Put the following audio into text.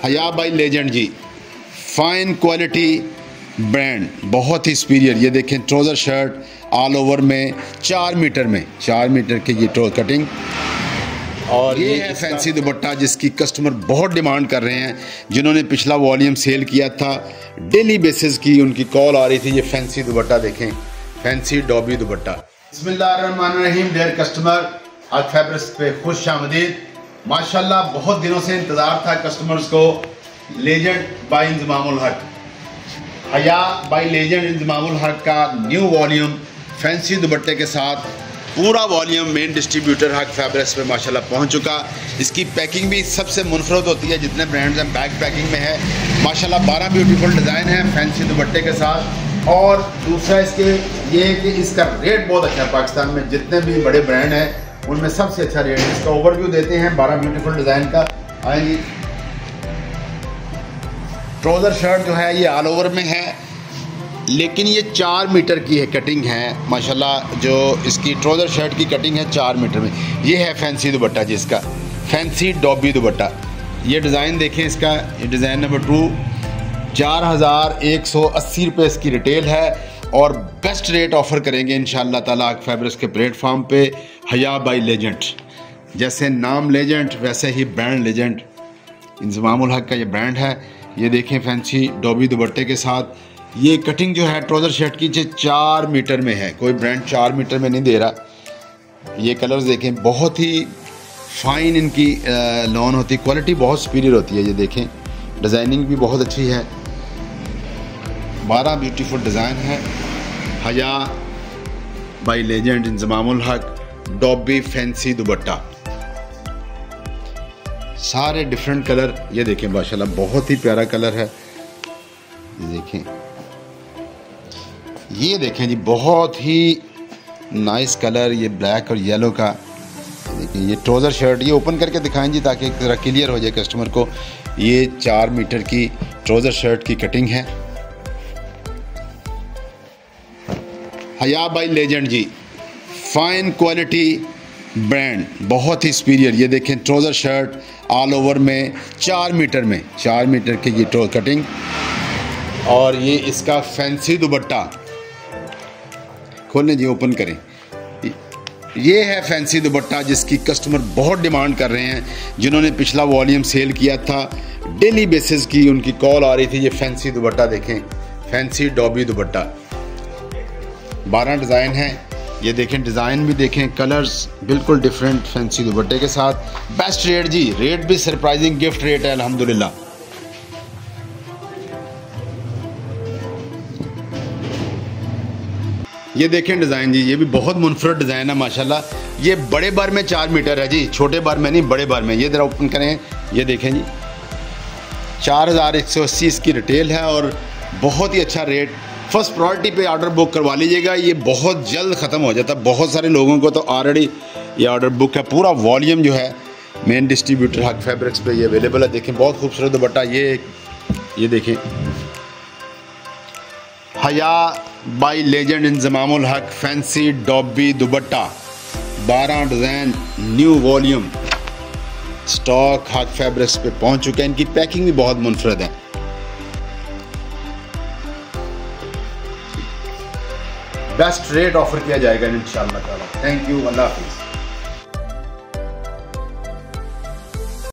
हया by Legend जी, fine quality brand, बहुत ही सुपीरियर। ये देखें ट्राउज़र शर्ट ऑल ओवर में 4 मीटर की ये कटिंग, और ये है फैंसी दुपट्टा जिसकी कस्टमर बहुत डिमांड कर रहे हैं। जिन्होंने पिछला वॉल्यूम सेल किया था, डेली बेसिस की उनकी कॉल आ रही थी। ये फैंसी दुपट्टा देखें, फैंसी डॉबी दुपट्टा। बिस्मिल्लाहिर्रहमानिर्रहीम डियर कस्टमर, आज फैब्रिक्स पे खुश आमदीद। माशाल्लाह बहुत दिनों से इंतज़ार था कस्टमर्स को। लेजेंड बाई इंज़मामुल हक, हया बाई लेजेंड इंज़मामुल हक का न्यू वॉल्यूम फैंसी दुपट्टे के साथ पूरा volume main distributor Haq fabrics पे माशाल्लाह पहुंच चुका। इसकी पैकिंग भी सबसे मुनफरद होती है, जितने ब्रांड्स हैं बैग पैकिंग में है माशाल्लाह। 12 ब्यूटीफुल डिज़ाइन है फैंसी दुपट्टे के साथ। और दूसरा इसके ये कि इसका रेट बहुत अच्छा है। पाकिस्तान में जितने भी बड़े ब्रांड हैं उनमें सबसे अच्छा रेट है। इसका ओवरव्यू देते हैं 12 ब्यूटीफुल डिज़ाइन का। आएंगी ट्राउज़र शर्ट जो है ये ऑल ओवर में है, लेकिन ये 4 मीटर की है कटिंग है माशाल्लाह। जो इसकी ट्राउज़र शर्ट की कटिंग है 4 मीटर में। ये है फैंसी दुपट्टा जिसका फैंसी डॉबी दुपट्टा। ये डिज़ाइन देखें इसका, ये डिज़ाइन नंबर 2, 4180 रुपये इसकी रिटेल है। और बेस्ट रेट ऑफ़र करेंगे इंशाअल्लाह ताला हक फैब्रिक्स के प्लेटफॉर्म पे। हया बाई लेजेंड, जैसे नाम लेजेंड वैसे ही ब्रांड लेजेंड। इंज़मामुल हक का ये ब्रांड है। ये देखें फैंसी डॉबी दुपट्टे के साथ ये कटिंग जो है ट्राउज़र शर्ट की 4 मीटर में है। कोई ब्रांड 4 मीटर में नहीं दे रहा। ये कलर्स देखें, बहुत ही फाइन इनकी लॉन होती है, क्वालिटी बहुत सुपीरियर होती है। ये देखें डिज़ाइनिंग भी बहुत अच्छी है। 12 ब्यूटीफुल डिज़ाइन है। हया बाई लेजेंड इंज़मामुल हक डॉबी फैंसी दुपट्टा, सारे डिफरेंट कलर। ये देखें माशाल्लाह बहुत ही प्यारा कलर है। ये देखें जी, बहुत ही नाइस कलर, ये ब्लैक और येलो का। देखिए ये ट्राउज़र शर्ट, ये ओपन करके दिखाएं जी ताकि ज़रा क्लियर हो जाए कस्टमर को। ये 4 मीटर की ट्राउज़र शर्ट की कटिंग है। हया बाई लेजेंड जी, फाइन क्वालिटी ब्रांड, बहुत ही सुपीरियर। ये देखें ट्राउज़र शर्ट ऑल ओवर में 4 मीटर की ये कटिंग, और ये इसका फैंसी दुपट्टा। खोलें जी, ओपन करें। ये है फैंसी दुपट्टा जिसकी कस्टमर बहुत डिमांड कर रहे हैं। जिन्होंने पिछला वॉल्यूम सेल किया था, डेली बेसिस की उनकी कॉल आ रही थी। ये फैंसी दुपट्टा देखें, फैंसी डॉबी दुपट्टा। 12 डिज़ाइन हैं। ये देखें डिज़ाइन भी देखें, कलर्स बिल्कुल डिफरेंट फैंसी दुपट्टे के साथ। बेस्ट रेट जी, रेट भी सरप्राइजिंग गिफ्ट रेट है अल्हम्दुलिल्लाह। ये देखें डिज़ाइन जी, ये भी बहुत मुनफरद डिज़ाइन है माशाल्लाह। ये बड़े बार में 4 मीटर है जी, छोटे बार में नहीं, बड़े बार में। ये ज़रा ओपन करें, ये देखें जी 4180 इसकी रिटेल है और बहुत ही अच्छा रेट। फर्स्ट प्रायोरिटी पे ऑर्डर बुक करवा लीजिएगा, ये बहुत जल्द ख़त्म हो जाता है। बहुत सारे लोगों को तो ऑलरेडी ये ऑर्डर बुक है। पूरा वॉल्यूम जो है मेन डिस्ट्रीब्यूटर हक फैब्रिक्स पे ये अवेलेबल है। देखें बहुत खूबसूरत दुपट्टा। ये देखें हया by Legend Inzamamul Haq fancy dobby दुपट्टा। 12 design, new volume stock Haq fabrics पे पहुंच चुका है। इनकी पैकिंग भी बहुत मुनफरद है। बेस्ट रेट ऑफर किया जाएगा इंशाअल्लाह ताला। थैंक यू, अल्लाह हाफिज़।